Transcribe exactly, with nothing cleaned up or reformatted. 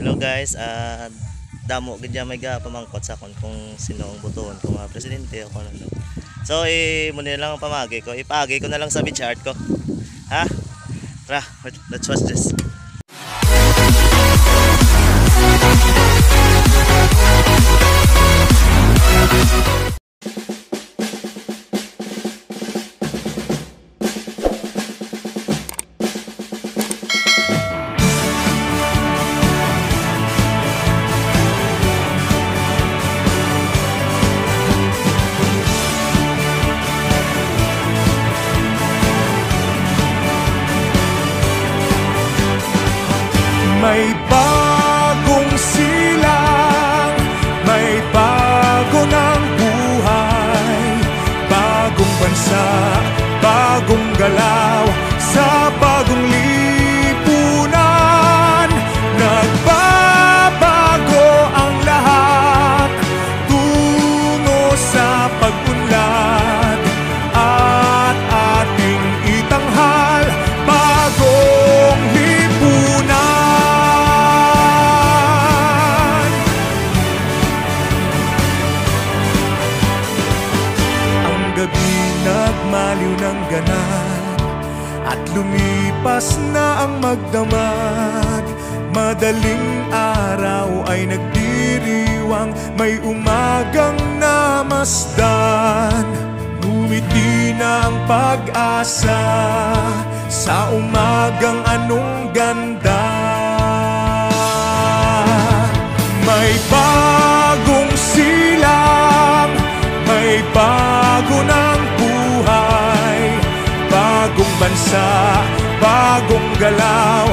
Hello guys, ah damo gid may ga pamangkot sa kon kung sino ang butuon kung mga presidente o kung ano. So eh muna lang ang pamagi ko. Ipagi ko na lang sa chart ko. Ha? Tara, let's watch this. May bagong silang, may bago ng buhay, bagong bansa, bagong galaw, sa bagong lipunan. Nagbabago ang lahat, tungo sa pag-unlad, at ating itanghal bagong lipunan. Gabi nagmaliw ng ganap at lumipas na ang magdamag. Madaling araw ay nagdiriwang, may umagang namasdan. Ngumiti na ang pag-asa sa umagang anong ganda. May bagong silang, may bago ng buhay, bagong bansa, bagong galaw,